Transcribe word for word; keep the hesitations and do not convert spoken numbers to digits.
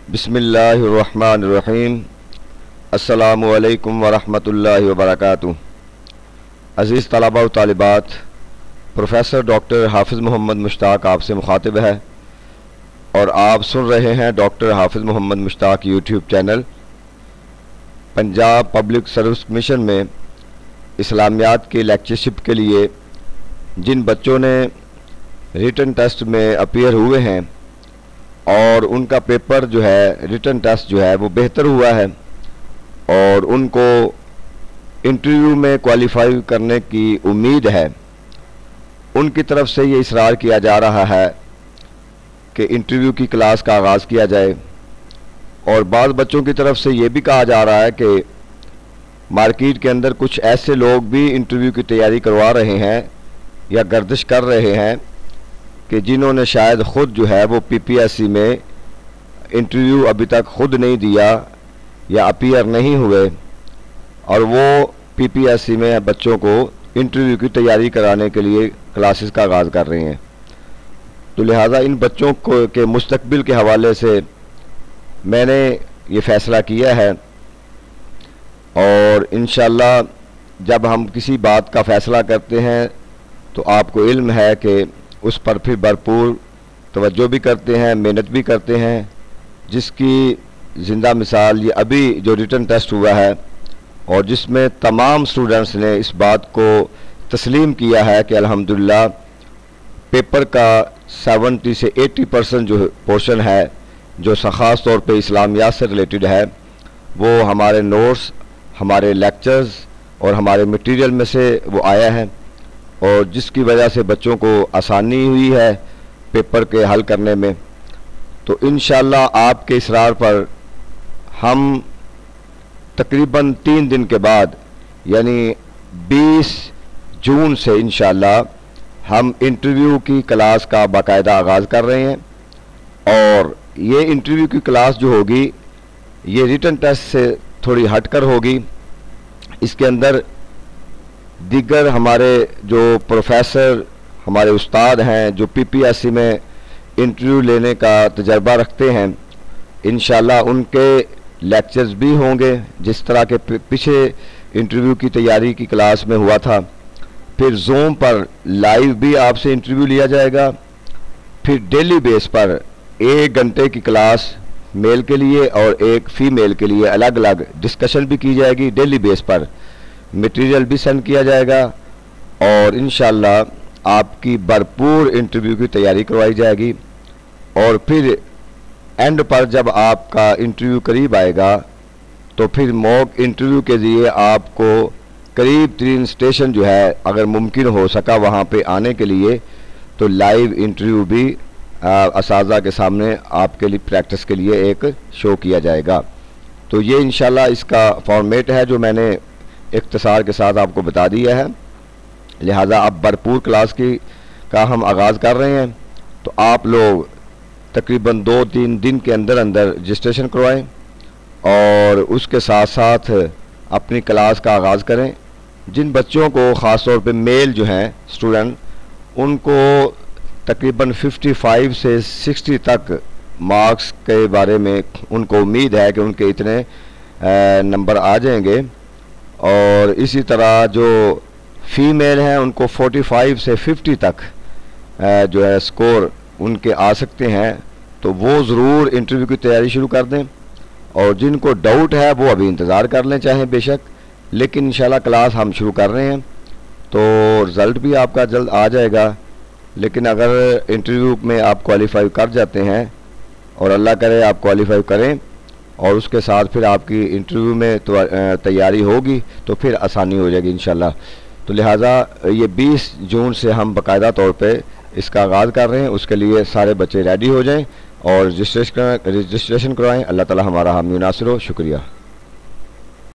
बिस्मिल्लाहिर्रहमानिर्रहीम। अस्सलामु अलैकुम वरहमतुल्लाहि वबरकातुहू। अज़ीज़ तलबा व तालिबात, प्रोफेसर डॉक्टर हाफिज़ मोहम्मद मुश्ताक आपसे मुखातिब है और आप सुन रहे हैं doctor Hafiz Mohammad Mushtaq YouTube channel. Punjab public service commission में इस्लामियात की लेक्चरशिप के लिए जिन बच्चों ने रिटन टेस्ट में अपीयर हुए हैं और उनका पेपर जो है रिटन टेस्ट जो है वो बेहतर हुआ है और उनको इंटरव्यू में क्वालिफाई करने की उम्मीद है, उनकी तरफ से ये इसरार किया जा रहा है कि इंटरव्यू की क्लास का आगाज़ किया जाए। और बाद बच्चों की तरफ से ये भी कहा जा रहा है कि मार्केट के अंदर कुछ ऐसे लोग भी इंटरव्यू की तैयारी करवा रहे हैं या गर्दिश कर रहे हैं कि जिन्होंने शायद ख़ुद जो है वो पीपीएससी में इंटरव्यू अभी तक ख़ुद नहीं दिया या अपीयर नहीं हुए और वो पीपीएससी में बच्चों को इंटरव्यू की तैयारी कराने के लिए क्लासेस का आगाज़ कर रहे हैं। तो लिहाजा इन बच्चों को के मुस्तकबिल के हवाले से मैंने ये फ़ैसला किया है और इंशाअल्लाह जब हम किसी बात का फ़ैसला करते हैं तो आपको इल्म है कि उस पर फिर भरपूर तवज्जो भी करते हैं, मेहनत भी करते हैं, जिसकी ज़िंदा मिसाल ये अभी जो रिटन टेस्ट हुआ है और जिसमें तमाम स्टूडेंट्स ने इस बात को तस्लीम किया है कि अल्हम्दुलिल्लाह पेपर का सत्तर से अस्सी परसेंट जो पोर्शन है जो ख़ास तौर पे इस्लामियात से रिलेटेड है वो हमारे नोट्स, हमारे लेक्चर्स और हमारे मटेरियल में से वो आया है और जिसकी वजह से बच्चों को आसानी हुई है पेपर के हल करने में। तो इंशाअल्लाह आपके इसरार पर हम तकरीबन तीन दिन के बाद यानी बीस जून से इंशाअल्लाह हम इंटरव्यू की क्लास का बाकायदा आगाज़ कर रहे हैं और ये इंटरव्यू की क्लास जो होगी ये रिटन टेस्ट से थोड़ी हटकर होगी। इसके अंदर दीगर हमारे जो प्रोफेसर हमारे उस्ताद हैं जो पीपीएससी में इंटरव्यू लेने का तजर्बा रखते हैं, इंशाअल्लाह उनके लेक्चर्स भी होंगे जिस तरह के पीछे इंटरव्यू की तैयारी की क्लास में हुआ था। फिर ज़ूम पर लाइव भी आपसे इंटरव्यू लिया जाएगा। फिर डेली बेस पर एक घंटे की क्लास मेल के लिए और एक फ़ीमेल के लिए अलग अलग डिस्कशन भी की जाएगी। डेली बेस पर मटेरियल भी सेंड किया जाएगा और इंशाअल्लाह आपकी भरपूर इंटरव्यू की तैयारी करवाई जाएगी। और फिर एंड पर जब आपका इंटरव्यू करीब आएगा तो फिर मॉक इंटरव्यू के लिए आपको करीब तीन स्टेशन जो है अगर मुमकिन हो सका वहाँ पे आने के लिए तो लाइव इंटरव्यू भी असातिज़ा के सामने आपके लिए प्रैक्टिस के लिए एक शो किया जाएगा। तो ये इंशाअल्लाह इसका फॉर्मेट है जो मैंने इख्तिसार के साथ आपको बता दिया है। लिहाजा अब भरपूर क्लास की का हम आगाज़ कर रहे हैं तो आप लोग तकरीबन दो तीन दिन के अंदर अंदर रजिस्ट्रेशन करवाएं और उसके साथ साथ अपनी क्लास का आगाज़ करें। जिन बच्चों को ख़ास तौर पे मेल जो हैं स्टूडेंट उनको तकरीबन पचपन से साठ तक मार्क्स के बारे में उनको उम्मीद है कि उनके इतने नंबर आ जाएंगे और इसी तरह जो फीमेल हैं उनको पैंतालीस से पचास तक जो है स्कोर उनके आ सकते हैं। तो वो ज़रूर इंटरव्यू की तैयारी शुरू कर दें और जिनको डाउट है वो अभी इंतज़ार कर लें चाहें बेशक, लेकिन इंशाल्लाह क्लास हम शुरू कर रहे हैं तो रिज़ल्ट भी आपका जल्द आ जाएगा। लेकिन अगर इंटरव्यू में आप क्वालिफाई कर जाते हैं और अल्लाह करे आप क्वालिफाई करें और उसके साथ फिर आपकी इंटरव्यू में तो तैयारी होगी तो फिर आसानी हो जाएगी इंशाल्लाह। तो लिहाजा ये बीस जून से हम बाकायदा तौर पे इसका आगाज़ कर रहे हैं। उसके लिए सारे बच्चे रेडी हो जाएं और रजिस्ट्रेशन रजिस्ट्रेशन करवाएं। अल्लाह ताला हमारा हामी नासिर हो। शुक्रिया।